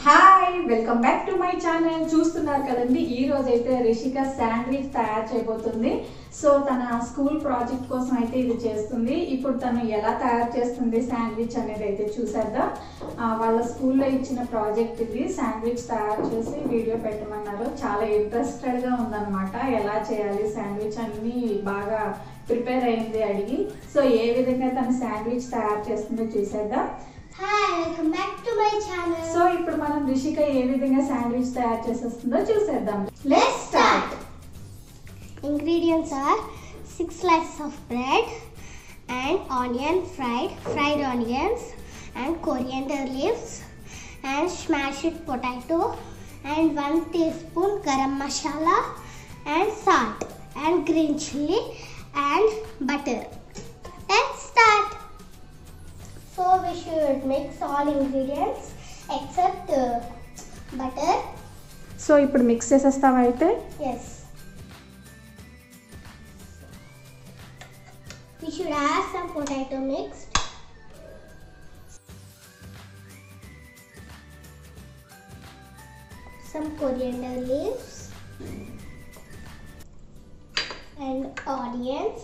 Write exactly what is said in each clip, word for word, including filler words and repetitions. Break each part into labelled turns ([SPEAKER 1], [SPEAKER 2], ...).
[SPEAKER 1] Hi welcome back to my channel. చూస్తున్నారు కదండి, ఈ రోజు అయితే రిషిక శాండ్విచ్ తయారు చేయబోతుంది. సో తన స్కూల్ ప్రాజెక్ట్ కోసం అయితే ఇది చేస్తుంది. ఇప్పుడు తను ఎలా తయారు చేస్తుంది శాండ్విచ్ అనేది అయితే చూసేద్దాం. వాళ్ళ స్కూల్లో ఇచ్చిన ప్రాజెక్ట్ ఇది. శాండ్విచ్ తయారు చేసి వీడియో పెట్టమన్నారు. చాలా ఇంట్రెస్టెడ్గా ఉందన్నమాట. ఎలా చేయాలి శాండ్విచ్ అన్నీ బాగా ప్రిపేర్ అయింది అడిగి. సో ఏ విధంగా తను శాండ్విచ్ తయారు చేస్తుందో చూసేద్దాం.
[SPEAKER 2] Hi, welcome back to my channel.
[SPEAKER 1] So ఇప్పుడు మనం రిషిక ఏ విధంగా శాండ్విచ్ తయారు చేసేస్తుందో చూసేద్దాం. Let's start.
[SPEAKER 2] Ingredients are six slices of bread and onion fried, fried onions and coriander leaves and smashed potato and one teaspoon garam masala and salt and green chilli and butter. Let's start. So we should mix all ingredients except uh, butter.
[SPEAKER 1] So ఇప్పుడు mix చేసేస్తావా అయితే?
[SPEAKER 2] Yes. We should add some potato mixed. Some coriander leaves and onions.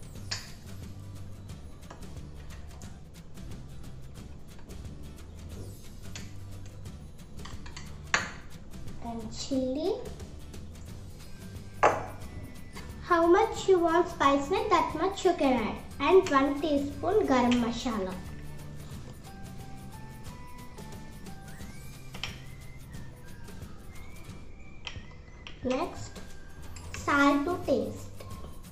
[SPEAKER 2] And chili. How much you want spice with, that much you can add. And one teaspoon garam masala. Next, salt to taste.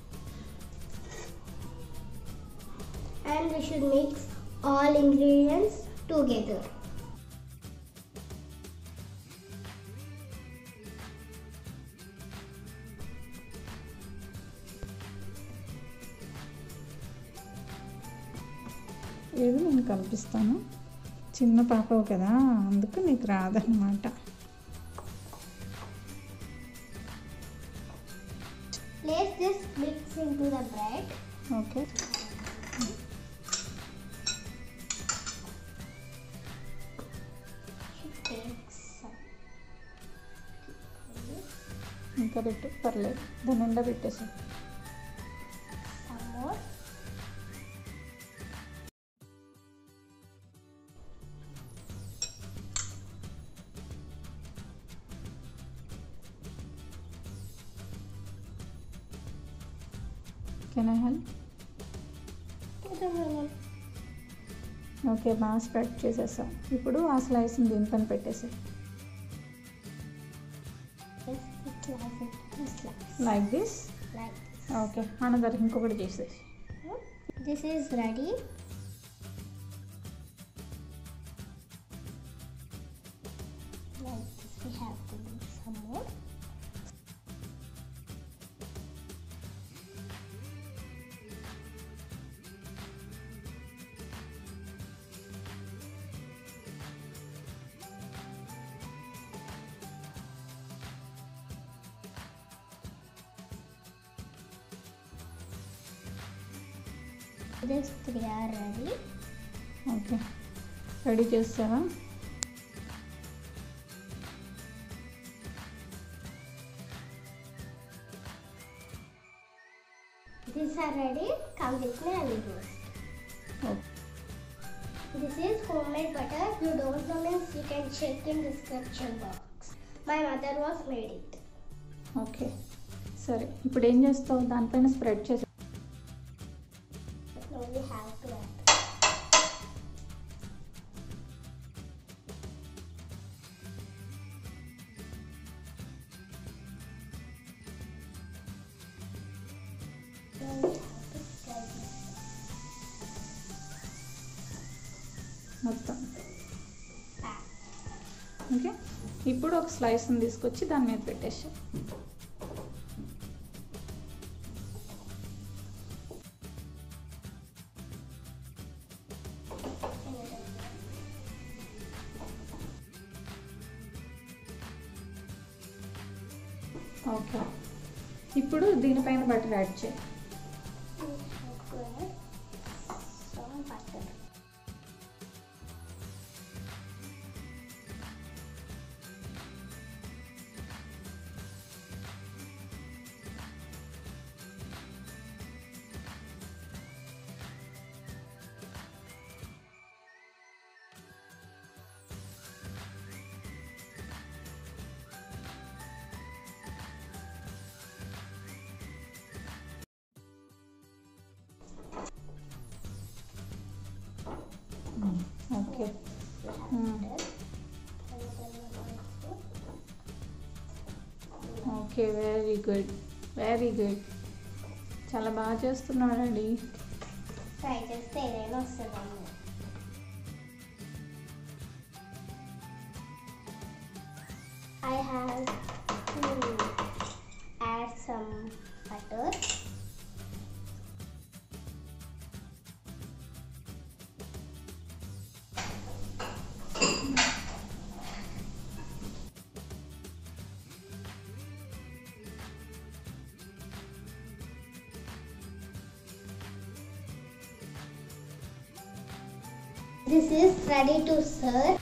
[SPEAKER 2] And we should mix all ingredients together.
[SPEAKER 1] ఏది నేను కల్పిస్తాను. చిన్న పాపవు కదా, అందుకు నీకు రాదన్నమాట.
[SPEAKER 2] Place this mix into the bread.
[SPEAKER 1] Okay. ఇంకా పెట్టు, పర్లేదు. దాని నిండా పెట్టేసా.
[SPEAKER 2] Some more.
[SPEAKER 1] Can I help? Okay, బాగా స్ప్రెడ్ చేసేసాం. ఇప్పుడు ఆ స్లైస్ని దీనిపైన పెట్టేసాం. Like this. ఓకే, అనదర్ ఇంకొకటి చేసేసి.
[SPEAKER 2] This is ready. Like this, we have to do some more. This three are ready.
[SPEAKER 1] Okay, ready చేస్తావా?
[SPEAKER 2] These are ready. Come with me and roast.
[SPEAKER 1] Okay.
[SPEAKER 2] This is homemade butter. You don't know means you can check in description box. My mother was made it.
[SPEAKER 1] Okay, సరే. ఇప్పుడు ఏం చేస్తావు? దానిపైన spread చేసి.
[SPEAKER 2] Now we have to add. Now we have to spread this.
[SPEAKER 1] మొత్తం. Okay, ఇప్పుడు ఒక స్లైస్ని తీసుకొచ్చి దాని మీద పెట్టేసి. ఓకే, ఇప్పుడు దీనిపైన బటర్ యాడ్ చేయి.
[SPEAKER 2] Some butter.
[SPEAKER 1] Okay. Okay, very good, very good. చాలా బాగా చేస్తున్నాడండి.
[SPEAKER 2] ట్రై చేస్తే ఏదైనా వస్తుందండి. I have to add some butter. This is ready to serve.